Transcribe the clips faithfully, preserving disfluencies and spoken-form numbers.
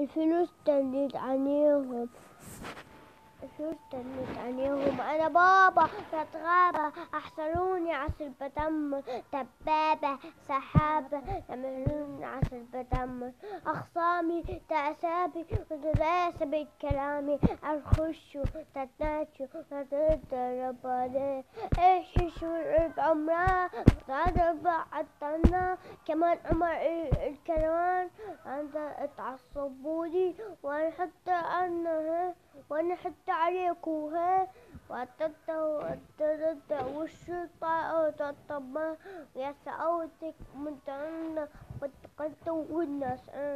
الفلوس تنت عليهم الفلوس تنت عليهم. أنا بابا كانت غابة أحصروني عسل بتمر، دبابة سحابة يعملوني عسل بتمر، أخصامي تعسابي ودراسة بكلامي أخشوا تتناتشوا تتضرب عليه إيش شو عمره تضرب عالطنا كمان عمر الكروان أنت اتعصبولي وأنا حتى أنا وأنا حتى عليكوا ها وتتو والشرطة تطبع يا سأوتك من تعنا وتقلتوا والناس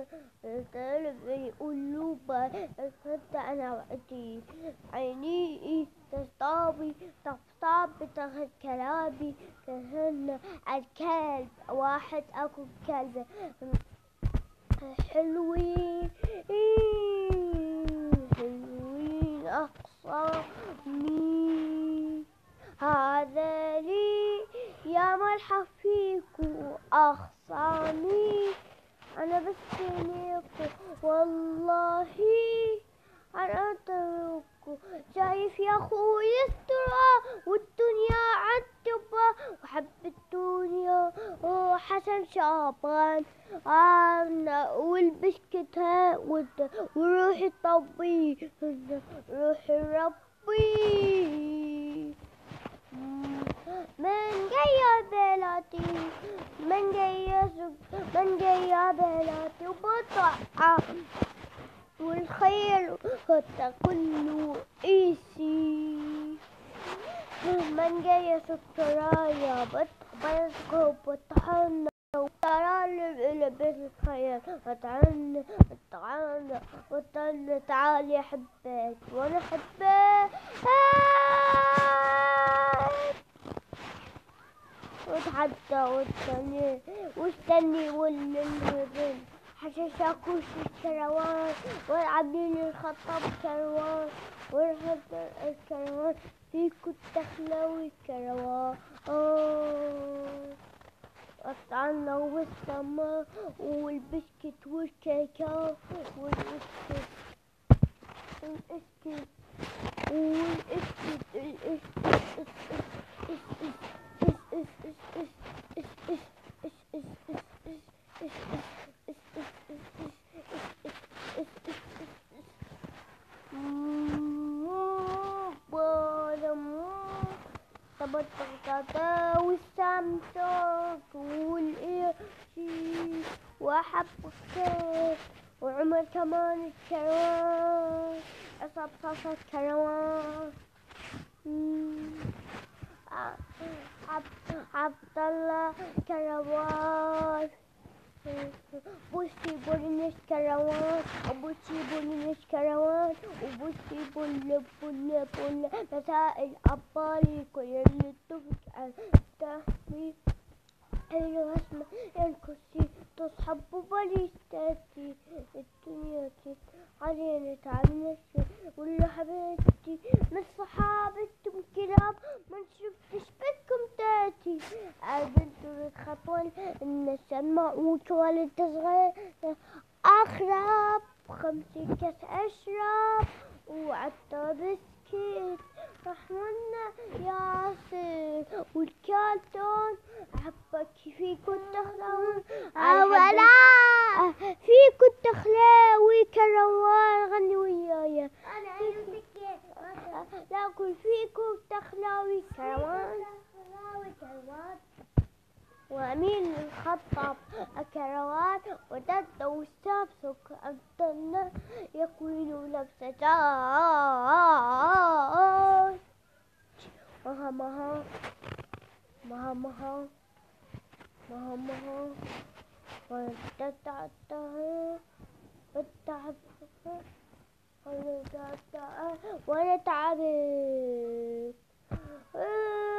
يقولوا حتى أنا وقتي عيني تصطابي تفطاب بتغل كلابي كهن الكلب واحد أكو كلب حلوين حلوين أخصامي هذا لي يا ملحق فيكو أخصامي أنا بستنيكو والله أنا أتركو شايف يا خوي الترى والدنيا عالتبا وحب الدنيا وحسن شعبان أنا والبسكت ها وروحي طبي روحي ربي من جاية بلادي من جاية من جاية بلادي وبطلع والخير حتى كله إيسي من جاية سكرايا بطبخ بطحن وترى اللي بيت الخير وتعن وتعن وتعن تعالي أحبك وأنا أحبك وتحدى واستني واستني والنهبل حشاشاكوش الكروان والعبين الخطاب كروان والهدر الكروان فيكو التخلوي كروان قطعنا والسما والبسكت والكاكاو والبسكت والاسكت والاسكت البطاطا والسمسك والقرشي وحب الخير وعمر كمان الكروان عصب صاصة الكروان عبد الله كروان بوسي بولنش كروان وبوسي بولنش كروان وبوسي بول بول بول مسائل أبالي كل اللي تبقى تحمي حلو اسمه الكرسي تصحب باليستاتي الدنيا علينا تعبنا واللي حبيبتي من صحابتكم كلاب ما شفتش بكم تاتي البنت الخطوة ان السماء وتولد صغير اخرب خمسة كاس اشرب وعطى بسكيت رحمنا ياسر والكالتون أحبك فيكو التخلاوي ولا فيكو التخلاوي كروان غني ويايا لا أقول فيكو التخلاوي كروان وأمين الخطاب كروان ودد والسابسك أبدلنا يكونوا لبسة جاي مها مها مها مها مها مها وتتعتها وتتعتها وتتعتها وأنا تعبت